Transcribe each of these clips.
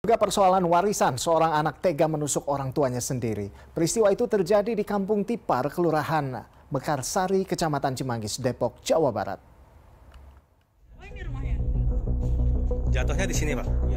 Juga persoalan warisan, seorang anak tega menusuk orang tuanya sendiri. Peristiwa itu terjadi di Kampung Tipar, Kelurahan Mekarsari, Kecamatan Cimanggis, Depok, Jawa Barat. Oh, ini rumahnya? Jatuhnya di sini, Pak. Ya.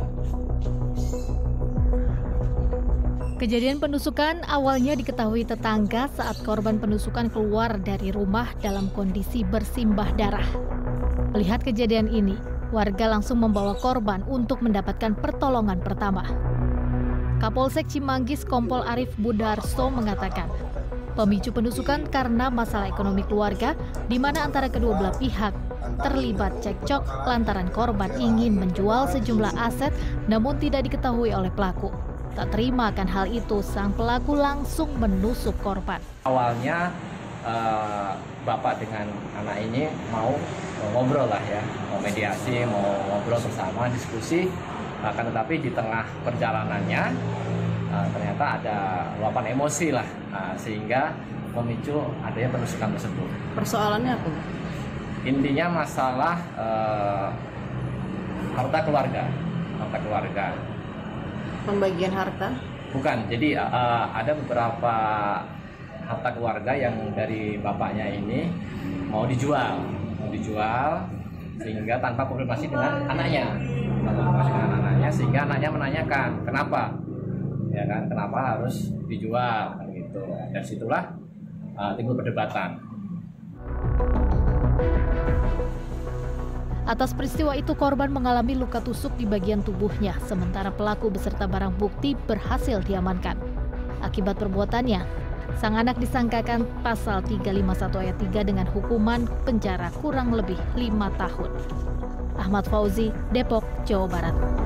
Kejadian penusukan awalnya diketahui tetangga saat korban penusukan keluar dari rumah dalam kondisi bersimbah darah. Melihat kejadian ini, warga langsung membawa korban untuk mendapatkan pertolongan pertama. Kapolsek Cimanggis Kompol Arif Budarso mengatakan, pemicu penusukan karena masalah ekonomi keluarga di mana antara kedua belah pihak terlibat cekcok lantaran korban ingin menjual sejumlah aset namun tidak diketahui oleh pelaku. Tak terima akan hal itu, sang pelaku langsung menusuk korban. Awalnya bapak dengan anak ini mau ngobrol lah ya, mau mediasi, mau ngobrol bersama, diskusi. Akan tetapi di tengah perjalanannya ternyata ada luapan emosi lah, sehingga memicu adanya penusukan tersebut. Persoalannya apa? Intinya masalah harta keluarga. Pembagian harta? Bukan, jadi ada beberapa harta keluarga yang dari bapaknya ini mau dijual sehingga tanpa konfirmasi dengan anaknya, sehingga anaknya menanyakan kenapa, ya kan, kenapa harus dijual, gitu. Dari situlah timbul perdebatan. Atas peristiwa itu, korban mengalami luka tusuk di bagian tubuhnya, sementara pelaku beserta barang bukti berhasil diamankan. Akibat perbuatannya, sang anak disangkakan pasal 351 ayat 3 dengan hukuman penjara kurang lebih 5 tahun. Ahmad Fauzi, Depok, Jawa Barat.